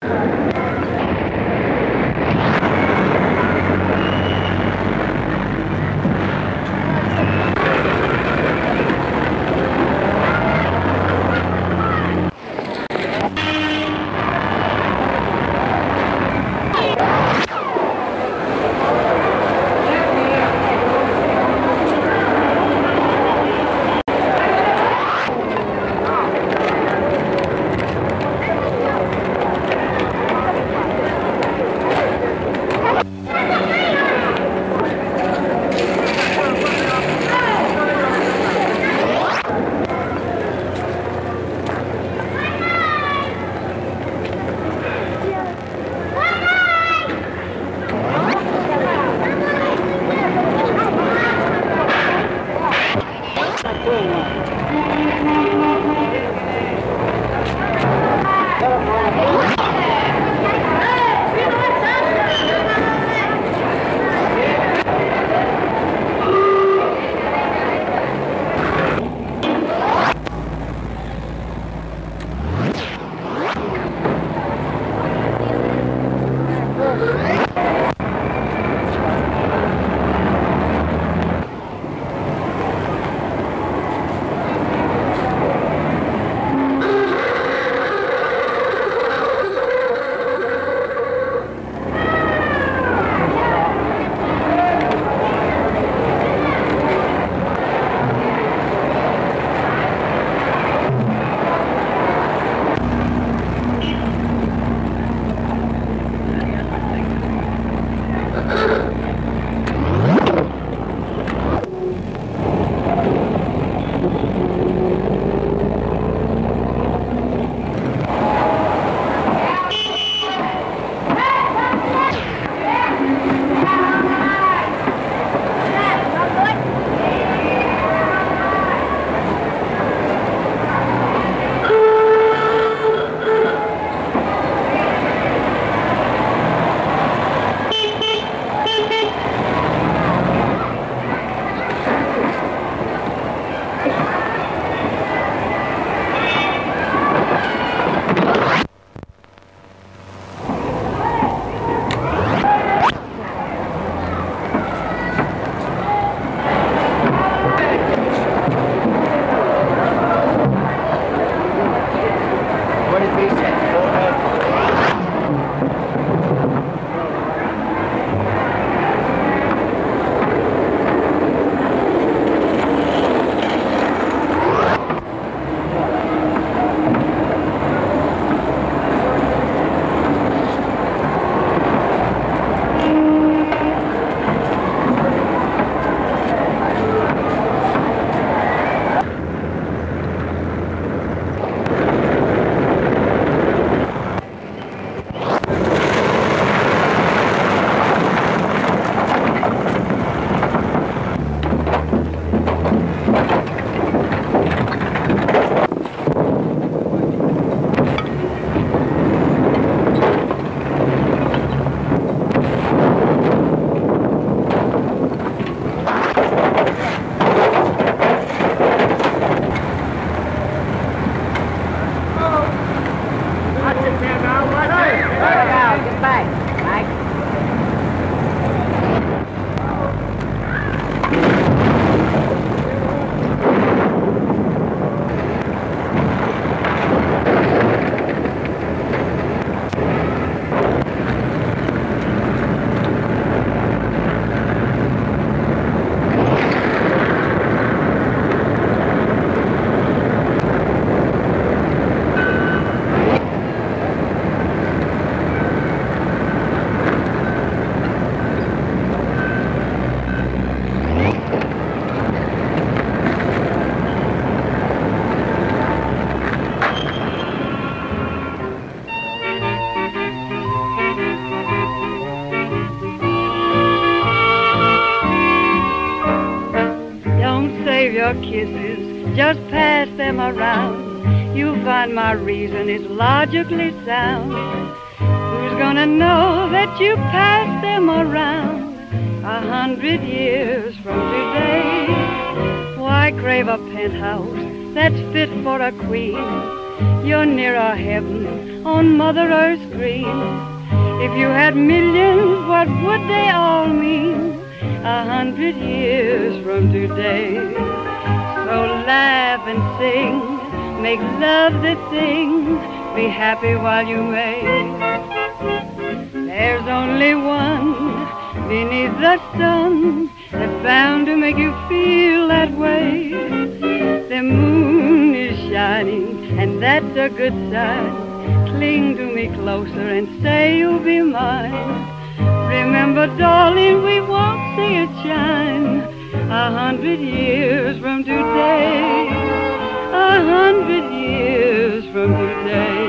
save your kisses, just pass them around. You'll find my reason is logically sound. Who's gonna know that you passed them around 100 years from today? Why crave a penthouse that's fit for a queen You're nearer heaven on Mother Earth's green. If you had millions, what would they all mean 100 years from today? So laugh and sing, make love the thing, be happy while you may. There's only one beneath the sun that's bound to make you feel that way. The moon is shining, and that's a good sign. Cling to me closer and say you'll be mine. Remember, darling, we won't see it shine 100 years from today. 100 years from today.